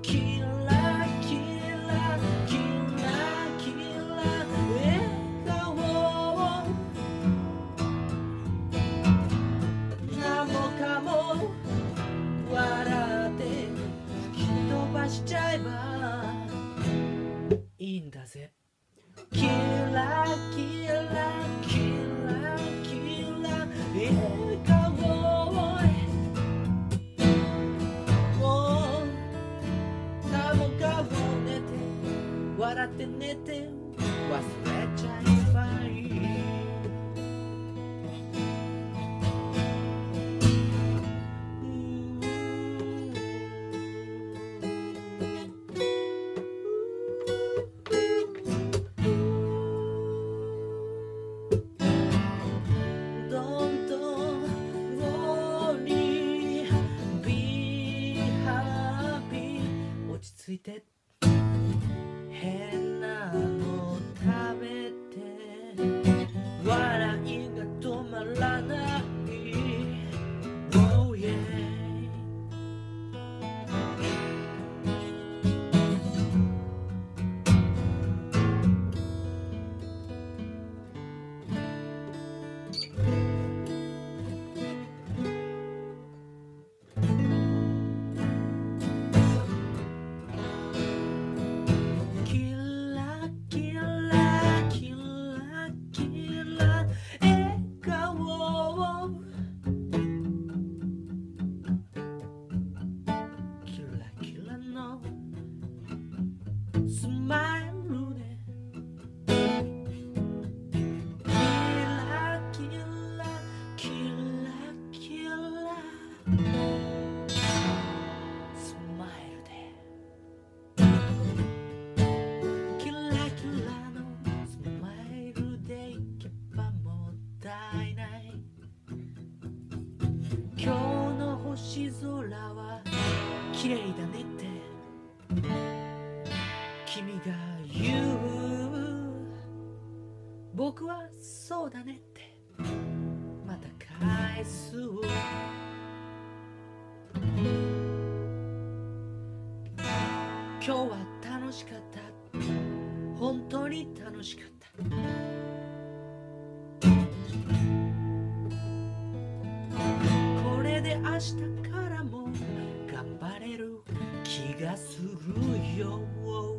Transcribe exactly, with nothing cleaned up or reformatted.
キラキラキラキラ笑顔を何もかも笑って吹き飛ばしちゃえばいいんだぜ。キラキラキラキラ笑顔をもう何もかも寝て笑って寝て忘れちゃえばいい。Don't worry, be happy 落ち着いて変なの食べて笑いが止まらない Oh yeahキラキラキラキラ笑顔をキラキラのスマイルでキラキラキラキラスマイルでキラキラのスマイルでいけばもったいない。今日の星空は綺麗だねって君が言う。僕はそうだねってまた返す。今日は楽しかった。本当に楽しかった。これで明日からも頑張れる気がするよ。